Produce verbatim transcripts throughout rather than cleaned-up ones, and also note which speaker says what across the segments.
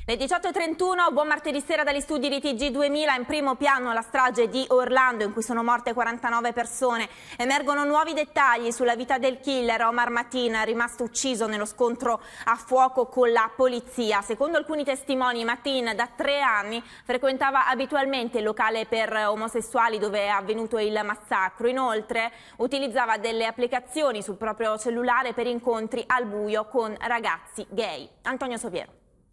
Speaker 1: Le diciotto e trentuno, buon martedì sera dagli studi di T G duemila. In primo piano la strage di Orlando in cui sono morte quarantanove persone. Emergono nuovi dettagli sulla vita del killer Omar Mateen, rimasto ucciso nello scontro a fuoco con la polizia. Secondo alcuni testimoni, Mateen da tre anni frequentava abitualmente il locale per omosessuali dove è avvenuto il massacro. Inoltre utilizzava delle applicazioni sul proprio cellulare per incontri al buio con ragazzi gay. Antonio Soviero.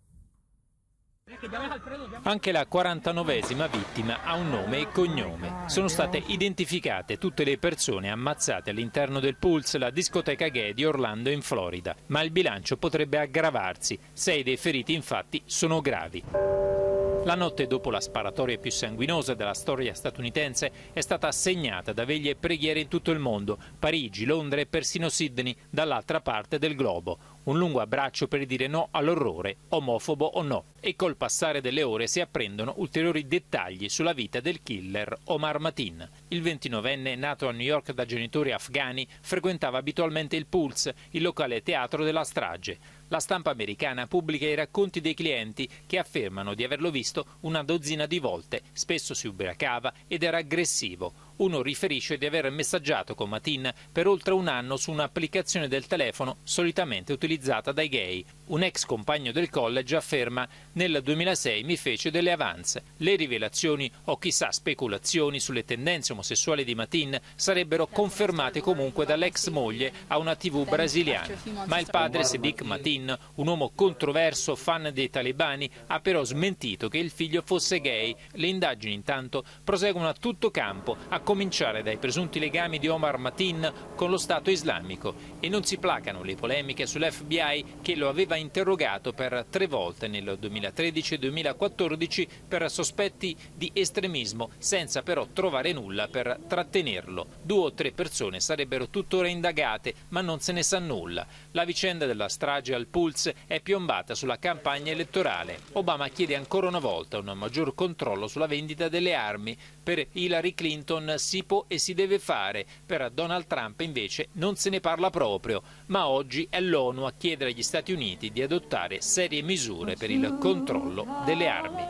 Speaker 2: Anche la quarantanovesima vittima ha un nome e cognome. Sono state identificate tutte le persone ammazzate all'interno del Pulse, la discoteca gay di Orlando in Florida. Ma il bilancio potrebbe aggravarsi. Sei dei feriti infatti sono gravi. La notte dopo la sparatoria più sanguinosa della storia statunitense è stata segnata da veglie e preghiere in tutto il mondo, Parigi, Londra e persino Sydney, dall'altra parte del globo. Un lungo abbraccio per dire no all'orrore, omofobo o no. E col passare delle ore si apprendono ulteriori dettagli sulla vita del killer Omar Mateen. Il ventinovenne, nato a New York da genitori afghani, frequentava abitualmente il Pulse, il locale teatro della strage. La stampa americana pubblica i racconti dei clienti che affermano di averlo visto una dozzina di volte, spesso si ubriacava ed era aggressivo. Uno riferisce di aver messaggiato con Mateen per oltre un anno su un'applicazione del telefono solitamente utilizzata dai gay. Un ex compagno del college afferma: nel duemilasei mi fece delle avance. Le rivelazioni o chissà speculazioni sulle tendenze omosessuali di Mateen sarebbero confermate comunque dall'ex moglie a una tivù brasiliana. Ma il padre Sadiq Mateen, un uomo controverso, fan dei talebani, ha però smentito che il figlio fosse gay. Le indagini intanto proseguono a tutto campo, a cominciare dai presunti legami di Omar Mateen con lo Stato islamico, e non si placano le polemiche sull'F B I che lo aveva interrogato per tre volte nel duemilatredici e duemilaquattordici per sospetti di estremismo, senza però trovare nulla per trattenerlo. Due o tre persone sarebbero tuttora indagate, ma non se ne sa nulla. La vicenda della strage al Pulse è piombata sulla campagna elettorale. Obama chiede ancora una volta un maggior controllo sulla vendita delle armi. Per Hillary Clinton si può e si deve fare, per Donald Trump invece non se ne parla proprio, ma oggi è l'ONU a chiedere agli Stati Uniti di adottare serie misure per il controllo delle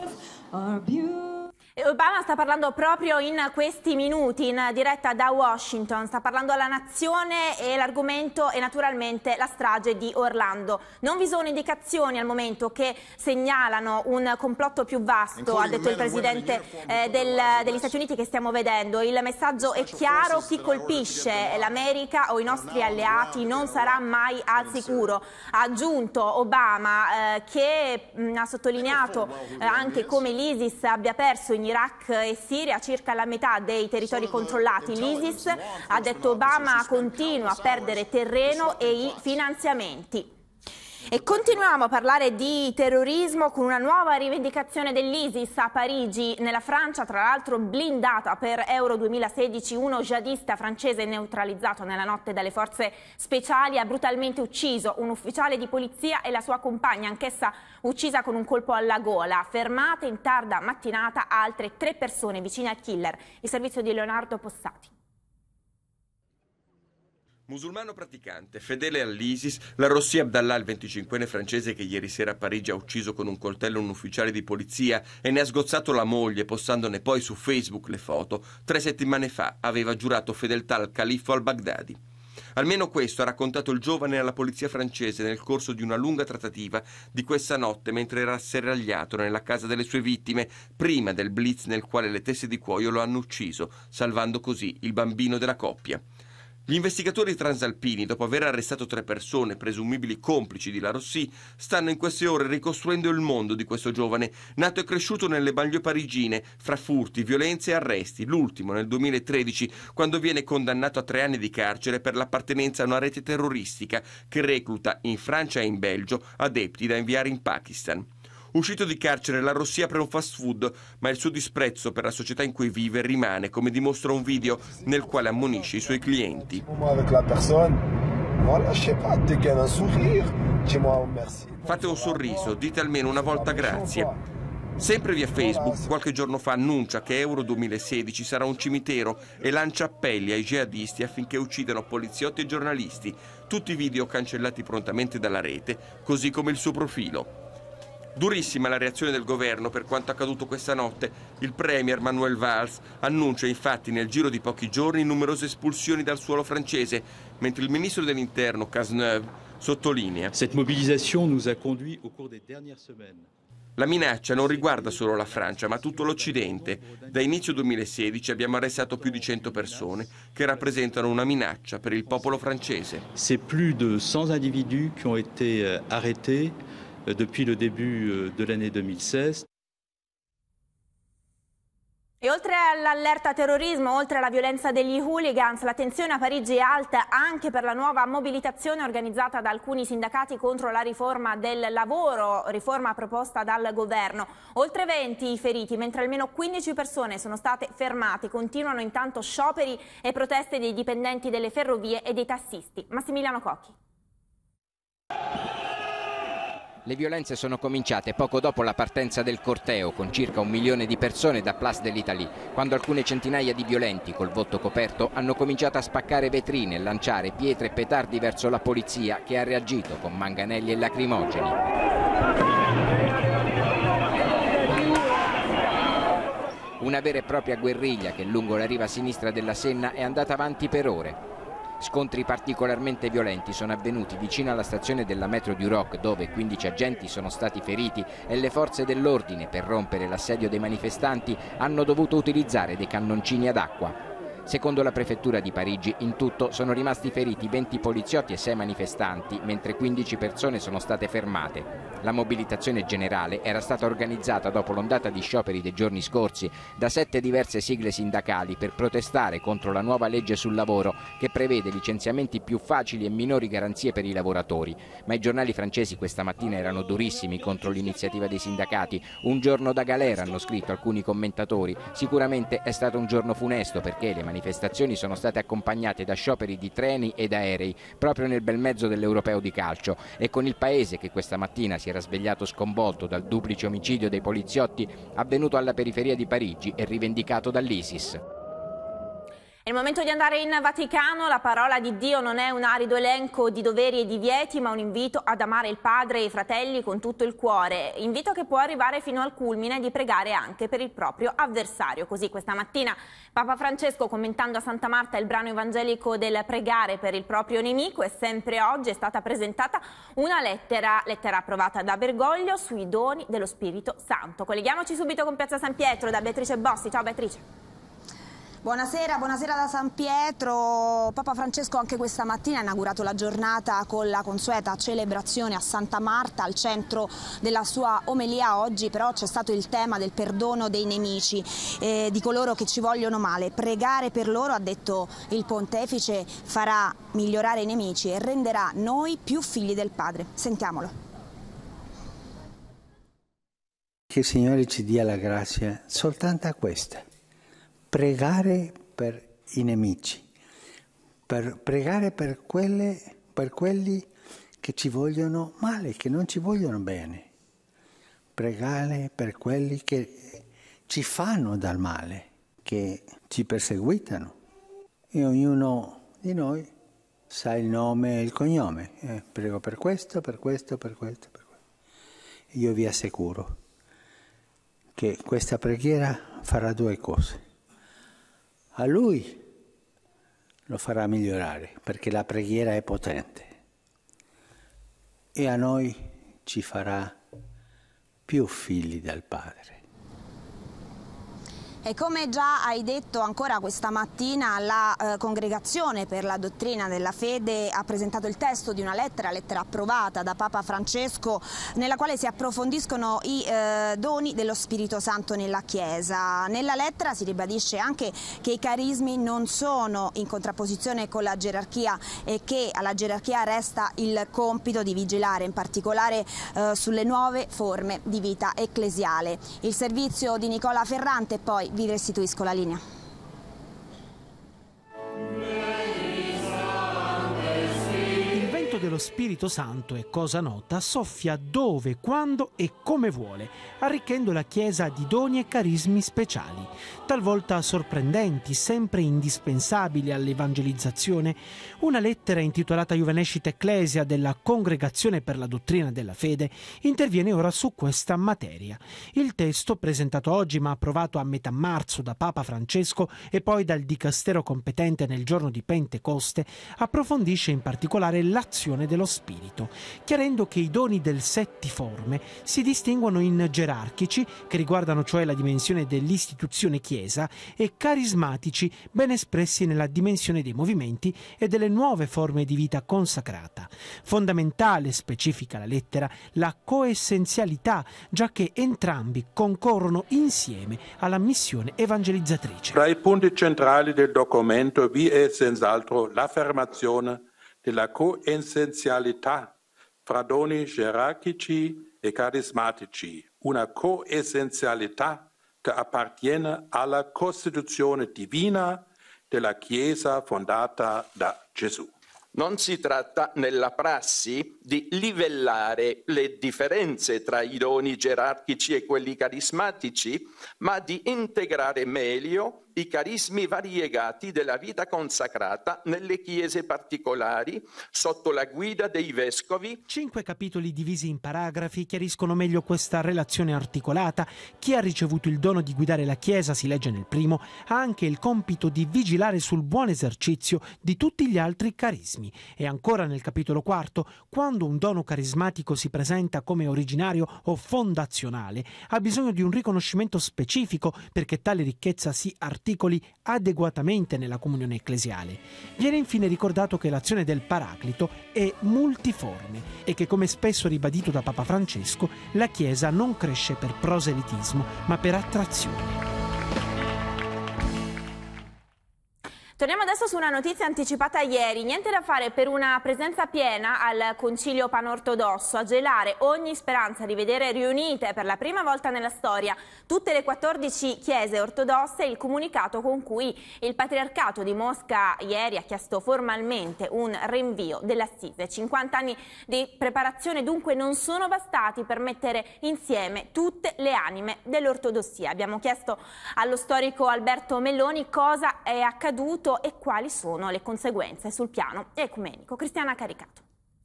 Speaker 2: armi.
Speaker 1: Obama sta parlando proprio in questi minuti in diretta da Washington, sta parlando alla nazione e l'argomento è naturalmente la strage di Orlando. Non vi sono indicazioni al momento che segnalano un complotto più vasto, ha detto il presidente eh, del, degli Stati Uniti che stiamo vedendo. Il messaggio è chiaro: chi colpisce l'America o i nostri alleati non sarà mai al sicuro. Ha aggiunto Obama eh, che mh, ha sottolineato eh, anche come l'ISIS abbia perso in Iraq e Siria circa la metà dei territori controllati. L'ISIS, ha detto Obama, continua a perdere terreno e i finanziamenti. E continuiamo a parlare di terrorismo con una nuova rivendicazione dell'ISIS a Parigi, nella Francia, tra l'altro blindata per Euro duemilasedici. Uno jihadista francese neutralizzato nella notte dalle forze speciali ha brutalmente ucciso un ufficiale di polizia e la sua compagna, anch'essa uccisa con un colpo alla gola. Fermate in tarda mattinata altre tre persone vicine al killer. Il servizio di Leonardo Possati.
Speaker 3: Musulmano praticante, fedele all'ISIS, la Rossi Abdallah, il venticinquenne francese che ieri sera a Parigi ha ucciso con un coltello un ufficiale di polizia e ne ha sgozzato la moglie, postandone poi su Facebook le foto, tre settimane fa aveva giurato fedeltà al califfo al-Baghdadi. Almeno questo ha raccontato il giovane alla polizia francese nel corso di una lunga trattativa di questa notte mentre era asserragliato nella casa delle sue vittime, prima del blitz nel quale le teste di cuoio lo hanno ucciso, salvando così il bambino della coppia. Gli investigatori transalpini, dopo aver arrestato tre persone presumibili complici di La Rossi, stanno in queste ore ricostruendo il mondo di questo giovane, nato e cresciuto nelle banlieue parigine, fra furti, violenze e arresti, l'ultimo nel duemilatredici, quando viene condannato a tre anni di carcere per l'appartenenza a una rete terroristica che recluta in Francia e in Belgio adepti da inviare in Pakistan. Uscito di carcere, La Rossi apre un fast food, ma il suo disprezzo per la società in cui vive rimane, come dimostra un video nel quale ammonisce i suoi clienti. Fate un sorriso, dite almeno una volta grazie. Sempre via Facebook, qualche giorno fa annuncia che Euro duemilasedici sarà un cimitero e lancia appelli ai jihadisti affinché uccidano poliziotti e giornalisti. Tutti i video cancellati prontamente dalla rete, così come il suo profilo. Durissima la reazione del governo per quanto accaduto questa notte. Il premier Manuel Valls annuncia infatti nel giro di pochi giorni numerose espulsioni dal suolo francese, mentre il ministro dell'Interno Cazeneuve sottolinea:
Speaker 4: Cette mobilisation nous a conduit au cours des dernières semaines.
Speaker 3: La minaccia non riguarda solo la Francia, ma tutto l'Occidente. Da inizio duemilasedici abbiamo arrestato più di cento persone che rappresentano una minaccia per il popolo francese.
Speaker 4: C'est plus de cent individus qui ont été arrêtés depuis le début de l'année duemilasedici.
Speaker 1: E oltre all'allerta terrorismo, oltre alla violenza degli hooligans, la tensione a Parigi è alta anche per la nuova mobilitazione organizzata da alcuni sindacati contro la riforma del lavoro, riforma proposta dal governo. Oltre venti i feriti, mentre almeno quindici persone sono state fermate. Continuano intanto scioperi e proteste dei dipendenti delle ferrovie e dei tassisti. Massimiliano Cocchi.
Speaker 5: Le violenze sono cominciate poco dopo la partenza del corteo, con circa un milione di persone da Place de l'Italie, quando alcune centinaia di violenti col volto coperto hanno cominciato a spaccare vetrine e lanciare pietre e petardi verso la polizia, che ha reagito con manganelli e lacrimogeni. Una vera e propria guerriglia che lungo la riva sinistra della Senna è andata avanti per ore. Scontri particolarmente violenti sono avvenuti vicino alla stazione della metro du Roc, dove quindici agenti sono stati feriti e le forze dell'ordine, per rompere l'assedio dei manifestanti, hanno dovuto utilizzare dei cannoncini ad acqua. Secondo la prefettura di Parigi, in tutto sono rimasti feriti venti poliziotti e sei manifestanti, mentre quindici persone sono state fermate. La mobilitazione generale era stata organizzata dopo l'ondata di scioperi dei giorni scorsi da sette diverse sigle sindacali per protestare contro la nuova legge sul lavoro, che prevede licenziamenti più facili e minori garanzie per i lavoratori. Ma i giornali francesi questa mattina erano durissimi contro l'iniziativa dei sindacati. Un giorno da galera, hanno scritto alcuni commentatori. Sicuramente è stato un giorno funesto, perché le manifestazioni sono state accompagnate da scioperi di treni ed aerei proprio nel bel mezzo dell'Europeo di calcio, e con il paese che questa mattina si era svegliato sconvolto dal duplice omicidio dei poliziotti avvenuto alla periferia di Parigi e rivendicato dall'ISIS.
Speaker 1: È il momento di andare in Vaticano. La parola di Dio non è un arido elenco di doveri e divieti, ma un invito ad amare il Padre e i fratelli con tutto il cuore. Invito che può arrivare fino al culmine di pregare anche per il proprio avversario. Così questa mattina Papa Francesco, commentando a Santa Marta il brano evangelico del pregare per il proprio nemico, e sempre oggi è stata presentata una lettera, lettera approvata da Bergoglio sui doni dello Spirito Santo. Colleghiamoci subito con Piazza San Pietro da Beatrice Bossi. Ciao Beatrice.
Speaker 6: Buonasera, buonasera da San Pietro. Papa Francesco anche questa mattina ha inaugurato la giornata con la consueta celebrazione a Santa Marta. Al centro della sua omelia oggi però c'è stato il tema del perdono dei nemici, eh, di coloro che ci vogliono male. Pregare per loro, ha detto il pontefice, farà migliorare i nemici e renderà noi più figli del Padre. Sentiamolo.
Speaker 7: Che il Signore ci dia la grazia soltanto a questa. Pregare per i nemici, per pregare per, quelle, per quelli che ci vogliono male, che non ci vogliono bene, pregare per quelli che ci fanno dal male, che ci perseguitano. E ognuno di noi sa il nome e il cognome. Eh, prego per questo, per questo, per questo, per questo. Io vi assicuro che questa preghiera farà due cose. A lui lo farà migliorare, perché la preghiera è potente, e a noi ci farà più figli del Padre.
Speaker 6: E come già hai detto ancora questa mattina, la eh, Congregazione per la Dottrina della Fede ha presentato il testo di una lettera, lettera approvata da Papa Francesco, nella quale si approfondiscono i eh, doni dello Spirito Santo nella Chiesa. Nella lettera si ribadisce anche che i carismi non sono in contrapposizione con la gerarchia e che alla gerarchia resta il compito di vigilare in particolare eh, sulle nuove forme di vita ecclesiale. Il servizio di Nicola Ferrante, poi vi restituisco la linea.
Speaker 8: Il vento dello lo Spirito Santo è cosa nota, soffia dove, quando e come vuole, arricchendo la Chiesa di doni e carismi speciali, talvolta sorprendenti, sempre indispensabili all'evangelizzazione. Una lettera intitolata Juvenescit Ecclesia della Congregazione per la Dottrina della Fede interviene ora su questa materia. Il testo, presentato oggi ma approvato a metà marzo da Papa Francesco e poi dal dicastero competente nel giorno di Pentecoste, approfondisce in particolare l'azione dello Spirito, chiarendo che i doni del settiforme si distinguono in gerarchici, che riguardano cioè la dimensione dell'istituzione Chiesa, e carismatici, ben espressi nella dimensione dei movimenti e delle nuove forme di vita consacrata. Fondamentale, specifica la lettera, la coessenzialità, già che entrambi concorrono insieme alla missione evangelizzatrice.
Speaker 9: Tra i punti centrali del documento vi è senz'altro l'affermazione della coessenzialità fra doni gerarchici e carismatici, una coessenzialità che appartiene alla Costituzione divina della Chiesa fondata da Gesù.
Speaker 10: Non si tratta nella prassi di livellare le differenze tra i doni gerarchici e quelli carismatici, ma di integrare meglio i carismi variegati della vita consacrata nelle chiese particolari sotto la guida dei vescovi.
Speaker 8: Cinque capitoli divisi in paragrafi chiariscono meglio questa relazione articolata. Chi ha ricevuto il dono di guidare la Chiesa, si legge nel primo, ha anche il compito di vigilare sul buon esercizio di tutti gli altri carismi. E ancora nel capitolo quarto, quando un dono carismatico si presenta come originario o fondazionale, ha bisogno di un riconoscimento specifico perché tale ricchezza si articola articoli adeguatamente nella comunione ecclesiale. Viene infine ricordato che l'azione del Paraclito è multiforme e che, come spesso ribadito da Papa Francesco, la Chiesa non cresce per proselitismo ma per attrazione.
Speaker 1: Torniamo adesso su una notizia anticipata ieri. Niente da fare per una presenza piena al Concilio Panortodosso, a gelare ogni speranza di vedere riunite per la prima volta nella storia tutte le quattordici chiese ortodosse, il comunicato con cui il Patriarcato di Mosca ieri ha chiesto formalmente un rinvio dell'assise. cinquanta anni di preparazione dunque non sono bastati per mettere insieme tutte le anime dell'ortodossia. Abbiamo chiesto allo storico Alberto Melloni cosa è accaduto e quali sono le conseguenze sul piano ecumenico. Cristiana Caricato.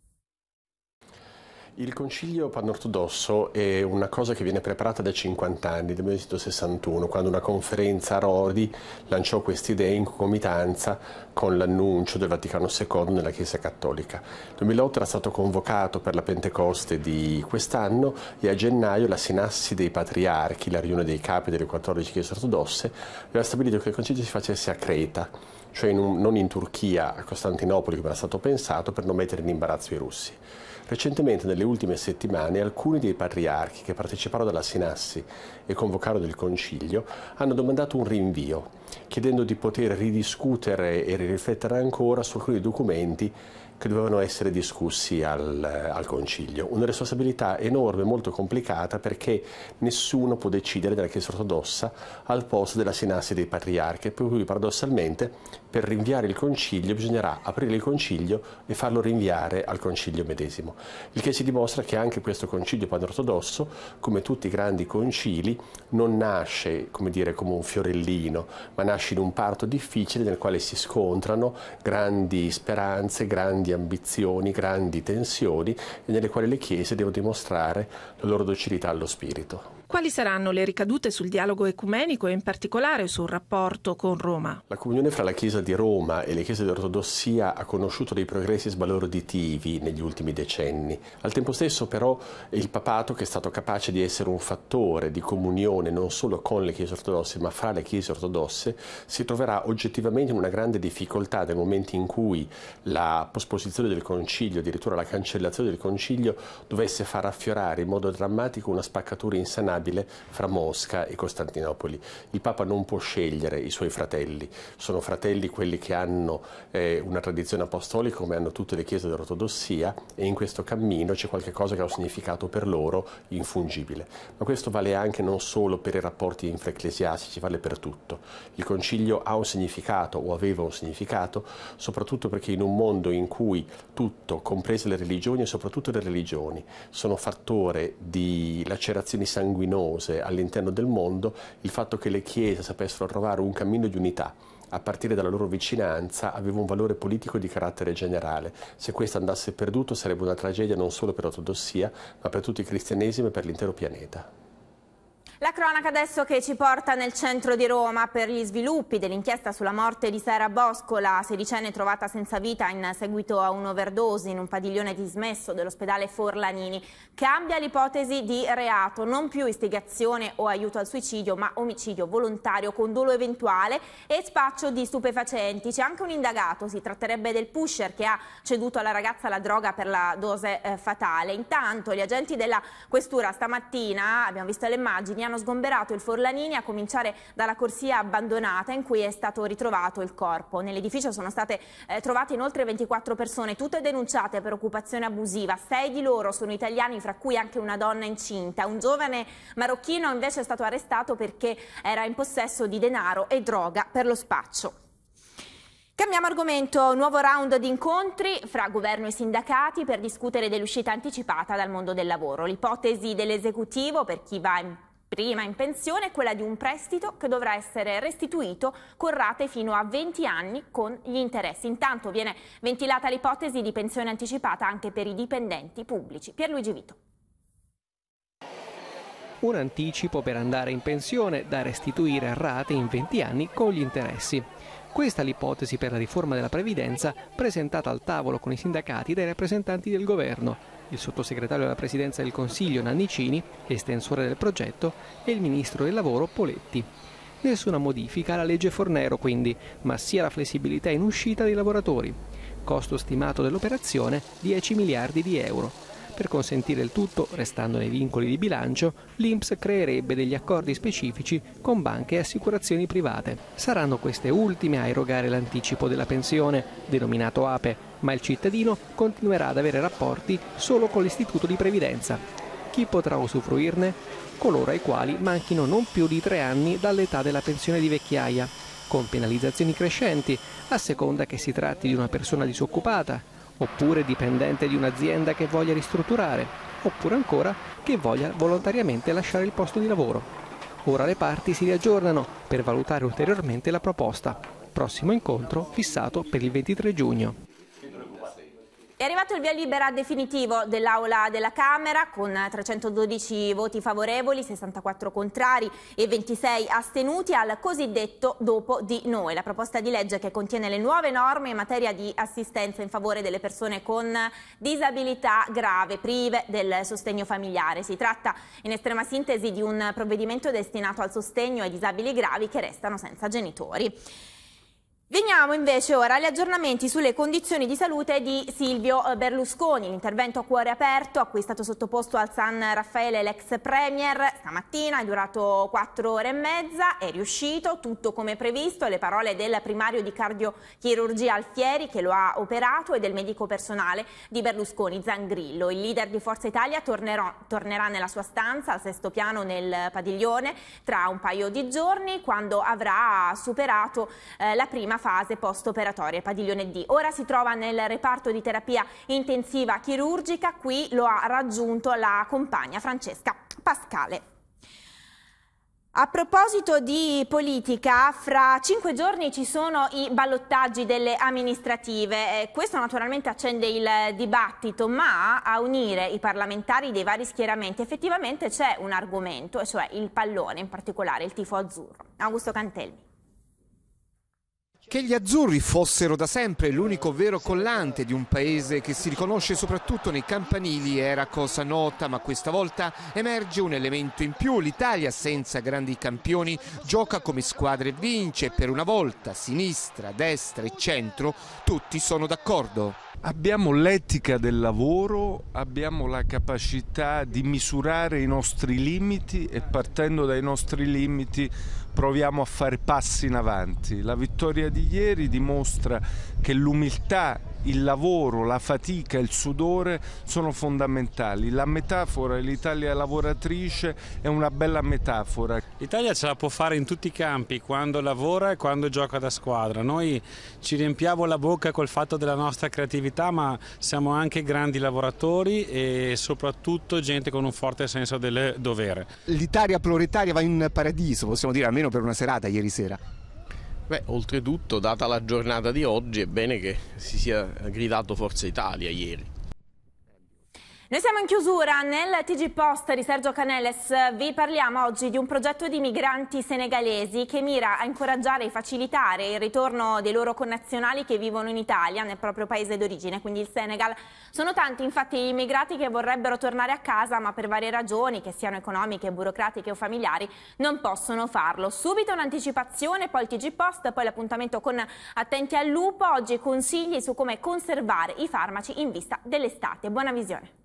Speaker 11: Il Concilio Panortodosso è una cosa che viene preparata da cinquanta anni, del millenovecentosessantuno, quando una conferenza a Rodi lanciò queste idee in concomitanza con l'annuncio del Vaticano secondo nella Chiesa Cattolica. Il duemilaotto era stato convocato per la Pentecoste di quest'anno e a gennaio la Sinassi dei Patriarchi, la riunione dei capi delle quattordici chiese ortodosse, aveva stabilito che il Concilio si facesse a Creta, cioè in un, non in Turchia, a Costantinopoli come era stato pensato, per non mettere in imbarazzo i russi. Recentemente, nelle ultime settimane, alcuni dei patriarchi che parteciparono alla Sinassi e convocarono del Concilio hanno domandato un rinvio, chiedendo di poter ridiscutere e riflettere ancora su alcuni documenti che dovevano essere discussi al, al Concilio. Una responsabilità enorme, molto complicata, perché nessuno può decidere della Chiesa ortodossa al posto della Sinassi dei Patriarchi, per cui paradossalmente per rinviare il Concilio bisognerà aprire il Concilio e farlo rinviare al Concilio medesimo. Il che si dimostra che anche questo Concilio panortodosso, come tutti i grandi concili, non nasce, come dire, come un fiorellino, ma nasce in un parto difficile nel quale si scontrano grandi speranze, grandi ambizioni, grandi tensioni, e nelle quali le chiese devono dimostrare la loro docilità allo spirito.
Speaker 12: Quali saranno le ricadute sul dialogo ecumenico e in particolare sul rapporto con Roma?
Speaker 11: La comunione fra la Chiesa di Roma e le chiese dell'ortodossia ha conosciuto dei progressi sbalorditivi negli ultimi decenni. Al tempo stesso però il papato, che è stato capace di essere un fattore di comunione non solo con le chiese ortodosse ma fra le chiese ortodosse, si troverà oggettivamente in una grande difficoltà nel momento in cui la posposizione del Concilio, addirittura la cancellazione del Concilio, dovesse far affiorare in modo drammatico una spaccatura insanabile ingovernabile fra Mosca e Costantinopoli. Il Papa non può scegliere i suoi fratelli, sono fratelli quelli che hanno eh, una tradizione apostolica come hanno tutte le chiese dell'ortodossia, e in questo cammino c'è qualche cosa che ha un significato per loro infungibile. Ma questo vale anche non solo per i rapporti infraecclesiastici, vale per tutto. Il Concilio ha un significato o aveva un significato soprattutto perché in un mondo in cui tutto, comprese le religioni e soprattutto le religioni, sono fattore di lacerazioni sanguinose all'interno del mondo, il fatto che le chiese sapessero trovare un cammino di unità a partire dalla loro vicinanza aveva un valore politico di carattere generale. Se questo andasse perduto sarebbe una tragedia non solo per l'ortodossia, ma per tutto il cristianesimo e per l'intero pianeta.
Speaker 1: La cronaca adesso che ci porta nel centro di Roma per gli sviluppi dell'inchiesta sulla morte di Sara Bosco, la sedicenne trovata senza vita in seguito a un'overdose in un padiglione dismesso dell'ospedale Forlanini. Cambia l'ipotesi di reato, non più istigazione o aiuto al suicidio, ma omicidio volontario con dolo eventuale e spaccio di stupefacenti. C'è anche un indagato, si tratterebbe del pusher che ha ceduto alla ragazza la droga per la dose eh, fatale. Intanto gli agenti della questura stamattina, abbiamo visto le immagini, hanno sgomberato il Forlanini a cominciare dalla corsia abbandonata in cui è stato ritrovato il corpo. Nell'edificio sono state eh, trovate inoltre ventiquattro persone, tutte denunciate per occupazione abusiva. Sei di loro sono italiani, fra cui anche una donna incinta. Un giovane marocchino invece è stato arrestato perché era in possesso di denaro e droga per lo spaccio. Cambiamo argomento, nuovo round di incontri fra governo e sindacati per discutere dell'uscita anticipata dal mondo del lavoro. L'ipotesi dell'esecutivo per chi va in prima in pensione è quella di un prestito che dovrà essere restituito con rate fino a venti anni con gli interessi. Intanto viene ventilata l'ipotesi di pensione anticipata anche per i dipendenti pubblici. Pierluigi Vito.
Speaker 13: Un anticipo per andare in pensione da restituire a rate in venti anni con gli interessi. Questa è l'ipotesi per la riforma della previdenza presentata al tavolo con i sindacati dai rappresentanti del governo. Il sottosegretario della Presidenza del Consiglio Nannicini, estensore del progetto, e il ministro del lavoro Poletti. Nessuna modifica alla legge Fornero quindi, ma sia la flessibilità in uscita dei lavoratori. Costo stimato dell'operazione dieci miliardi di euro. Per consentire il tutto, restando nei vincoli di bilancio, l'I N P S creerebbe degli accordi specifici con banche e assicurazioni private. Saranno queste ultime a erogare l'anticipo della pensione, denominato A P E, ma il cittadino continuerà ad avere rapporti solo con l'istituto di previdenza. Chi potrà usufruirne? Coloro ai quali manchino non più di tre anni dall'età della pensione di vecchiaia, con penalizzazioni crescenti a seconda che si tratti di una persona disoccupata, oppure dipendente di un'azienda che voglia ristrutturare, oppure ancora che voglia volontariamente lasciare il posto di lavoro. Ora le parti si riaggiornano per valutare ulteriormente la proposta. Prossimo incontro fissato per il ventitré giugno.
Speaker 1: È arrivato il via libera definitivo dell'Aula della Camera con trecentododici voti favorevoli, sessantaquattro contrari e ventisei astenuti al cosiddetto dopo di noi, la proposta di legge che contiene le nuove norme in materia di assistenza in favore delle persone con disabilità grave, prive del sostegno familiare. Si tratta in estrema sintesi di un provvedimento destinato al sostegno ai disabili gravi che restano senza genitori. Veniamo invece ora agli aggiornamenti sulle condizioni di salute di Silvio Berlusconi. L'intervento a cuore aperto a cui è stato sottoposto al San Raffaele l'ex premier stamattina è durato quattro ore e mezza, è riuscito tutto come previsto. Le parole del primario di cardiochirurgia Alfieri che lo ha operato e del medico personale di Berlusconi Zangrillo. Il leader di Forza Italia tornerò, tornerà nella sua stanza al sesto piano nel padiglione tra un paio di giorni quando avrà superato eh, la prima fase post-operatoria, padiglione D. Ora si trova nel reparto di terapia intensiva chirurgica, qui lo ha raggiunto la compagna Francesca Pascale. A proposito di politica, fra cinque giorni ci sono i ballottaggi delle amministrative. Eh, questo naturalmente accende il dibattito, ma a unire i parlamentari dei vari schieramenti effettivamente c'è un argomento, e cioè il pallone, in particolare il tifo azzurro. Augusto Cantelmi.
Speaker 14: Che gli azzurri fossero da sempre l'unico vero collante di un paese che si riconosce soprattutto nei campanili era cosa nota, ma questa volta emerge un elemento in più. L'Italia, senza grandi campioni, gioca come squadra e vince. Per una volta sinistra, destra e centro tutti sono d'accordo.
Speaker 15: Abbiamo l'etica del lavoro, abbiamo la capacità di misurare i nostri limiti e partendo dai nostri limiti proviamo a fare passi in avanti. La vittoria di ieri dimostra che l'umiltà, il lavoro, la fatica, il sudore sono fondamentali. La metafora dell'Italia lavoratrice è una bella metafora.
Speaker 16: L'Italia ce la può fare in tutti i campi, quando lavora e quando gioca da squadra. Noi ci riempiamo la bocca col fatto della nostra creatività, ma siamo anche grandi lavoratori e soprattutto gente con un forte senso del dovere.
Speaker 17: L'Italia proletaria va in paradiso, possiamo dire, almeno per una serata ieri sera.
Speaker 18: Beh, oltretutto, data la giornata di oggi, è bene che si sia gridato Forza Italia ieri.
Speaker 1: Noi siamo in chiusura. Nel T G Post di Sergio Canelles vi parliamo oggi di un progetto di migranti senegalesi che mira a incoraggiare e facilitare il ritorno dei loro connazionali che vivono in Italia, nel proprio paese d'origine, quindi il Senegal. Sono tanti infatti gli immigrati che vorrebbero tornare a casa, ma per varie ragioni, che siano economiche, burocratiche o familiari, non possono farlo. Subito un'anticipazione, poi il T G Post, poi l'appuntamento con Attenti al lupo. Oggi consigli su come conservare i farmaci in vista dell'estate. Buona visione.